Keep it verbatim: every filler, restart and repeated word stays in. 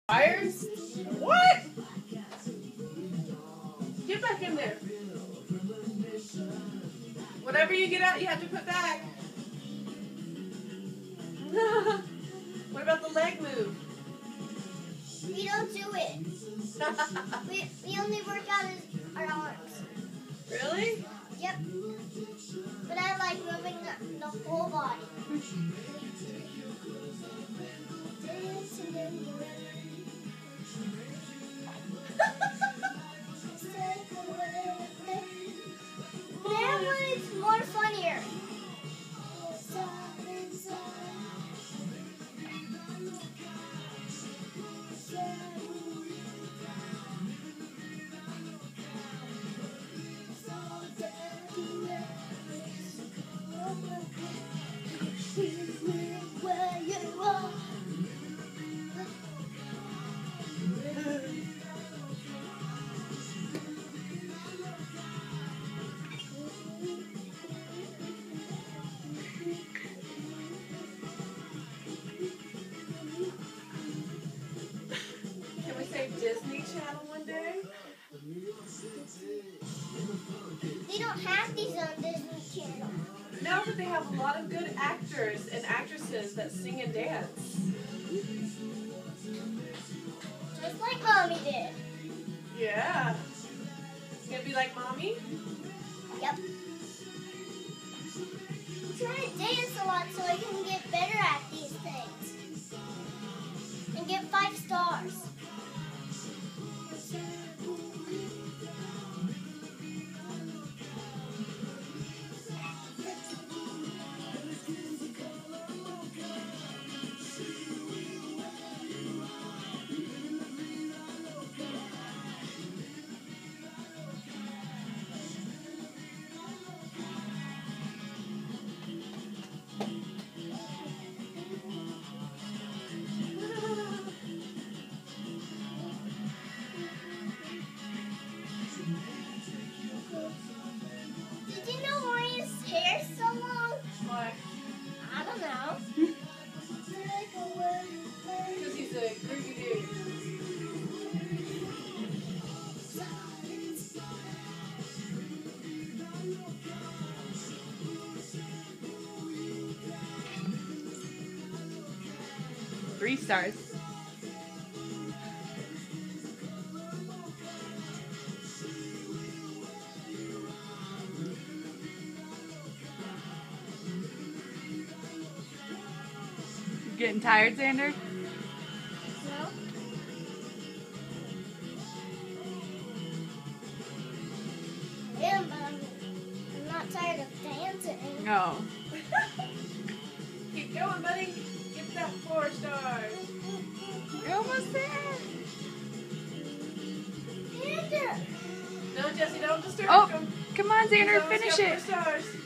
Fires? What? Get back in there. Whatever you get out, you have to put back. What about the leg move? We don't do it. we, we only work out our arms. Really? Yep. But I like moving the, the whole body. That one is more funnier. Where you are. Can we say Disney Channel one day? They don't have these on Disney Channel. No, but they have a lot of good actors and actresses that sing and dance. Just like Mommy did. Yeah. It's gonna be like Mommy? Yep. I'm trying to dance a lot so I can get better at these things. And get five stars. Did you know why his hair's so long? Why? I don't know. Because he's a groovy dude. Three stars. You getting tired, Xander? No? I am, but I'm, I'm not tired of dancing. No. Keep going, buddy. Get that four stars. You're almost there. Xander! No, Jesse, don't disturb Oh, him. come on, He's Xander, almost finish got it. Four stars.